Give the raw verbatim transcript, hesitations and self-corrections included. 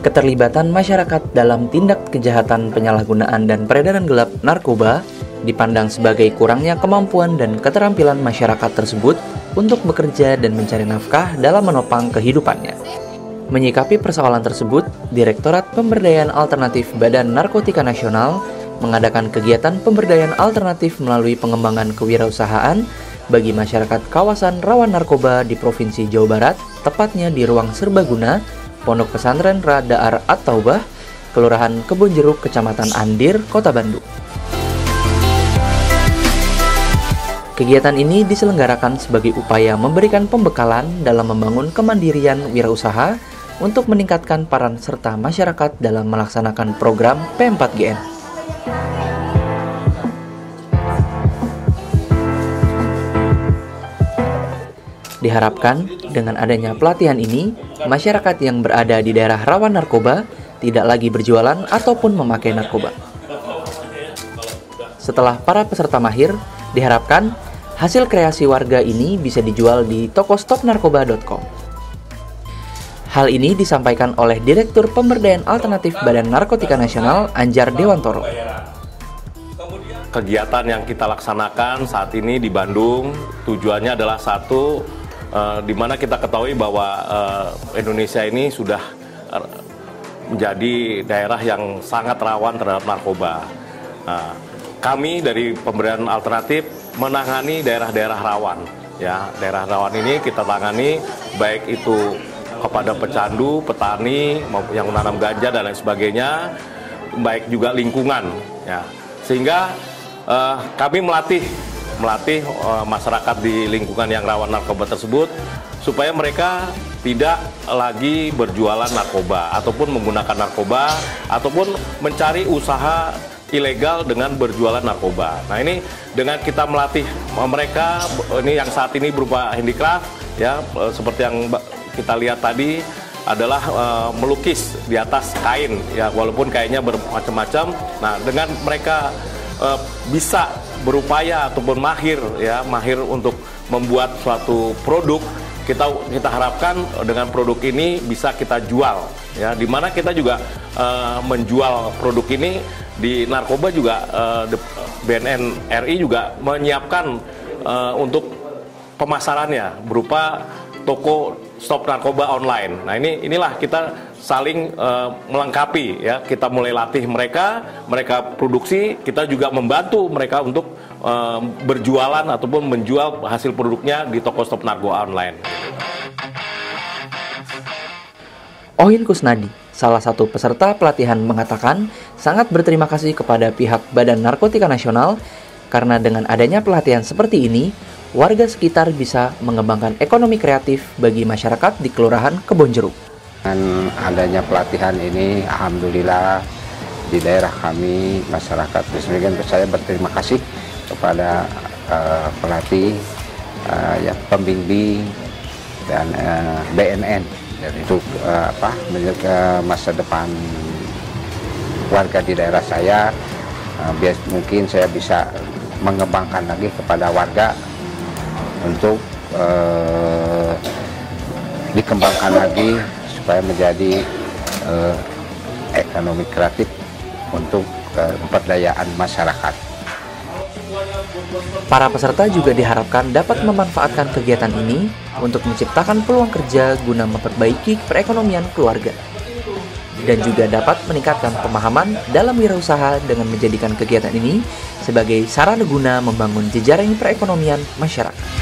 Keterlibatan masyarakat dalam tindak kejahatan penyalahgunaan dan peredaran gelap narkoba dipandang sebagai kurangnya kemampuan dan keterampilan masyarakat tersebut untuk bekerja dan mencari nafkah dalam menopang kehidupannya. Menyikapi persoalan tersebut, Direktorat Pemberdayaan Alternatif Badan Narkotika Nasional mengadakan kegiatan pemberdayaan alternatif melalui pengembangan kewirausahaan bagi masyarakat kawasan rawan narkoba di Provinsi Jawa Barat, tepatnya di Ruang Serbaguna, Pondok Pesantren Radaar At-Taubah, Kelurahan Kebonjeruk, Kecamatan Andir, Kota Bandung. Kegiatan ini diselenggarakan sebagai upaya memberikan pembekalan dalam membangun kemandirian wirausaha untuk meningkatkan peran serta masyarakat dalam melaksanakan program P empat G N. Diharapkan dengan adanya pelatihan ini, masyarakat yang berada di daerah rawan narkoba tidak lagi berjualan ataupun memakai narkoba. Setelah para peserta mahir, diharapkan hasil kreasi warga ini bisa dijual di toko stop narkoba dot com. Hal ini disampaikan oleh Direktur Pemberdayaan Alternatif Badan Narkotika Nasional, Anjar Dewantoro. Kegiatan yang kita laksanakan saat ini di Bandung tujuannya adalah satu, uh, di mana kita ketahui bahwa uh, Indonesia ini sudah uh, menjadi daerah yang sangat rawan terhadap narkoba. Nah, kami dari Pemberdayaan Alternatif menangani daerah-daerah rawan. Ya, daerah rawan ini kita tangani baik itu kepada pecandu, petani yang menanam ganja dan lain sebagainya, baik juga lingkungan. Ya, sehingga uh, kami melatih melatih uh, masyarakat di lingkungan yang rawan narkoba tersebut supaya mereka tidak lagi berjualan narkoba ataupun menggunakan narkoba ataupun mencari usaha ilegal dengan berjualan narkoba. Nah, ini dengan kita melatih mereka, ini yang saat ini berupa handicraft, ya seperti yang kita lihat tadi adalah uh, melukis di atas kain, ya walaupun kainnya bermacam-macam. Nah, dengan mereka uh, bisa berupaya ataupun mahir, ya mahir untuk membuat suatu produk, kita kita harapkan dengan produk ini bisa kita jual, ya dimana kita juga uh, menjual produk ini di narkoba juga. uh, B N N R I juga menyiapkan uh, untuk pemasarannya berupa toko stop narkoba online. Nah, ini inilah kita saling uh, melengkapi, ya kita mulai latih mereka, mereka produksi, kita juga membantu mereka untuk uh, berjualan ataupun menjual hasil produknya di toko stop narkoba online. Ohin Kusnadi, salah satu peserta pelatihan, mengatakan sangat berterima kasih kepada pihak Badan Narkotika Nasional karena dengan adanya pelatihan seperti ini, warga sekitar bisa mengembangkan ekonomi kreatif bagi masyarakat di Kelurahan Kebonjeruk. Dengan adanya pelatihan ini, alhamdulillah di daerah kami masyarakat Bismillah, saya berterima kasih kepada uh, pelatih, uh, ya pembimbing dan uh, B N N dan itu uh, apa menjaga masa depan warga di daerah saya. Uh, bias, mungkin saya bisa mengembangkan lagi kepada warga untuk uh, dikembangkan lagi supaya menjadi uh, ekonomi kreatif untuk uh, pemberdayaan masyarakat. Para peserta juga diharapkan dapat memanfaatkan kegiatan ini untuk menciptakan peluang kerja guna memperbaiki perekonomian keluarga dan juga dapat meningkatkan pemahaman dalam wirausaha dengan menjadikan kegiatan ini sebagai sarana guna membangun jejaring perekonomian masyarakat.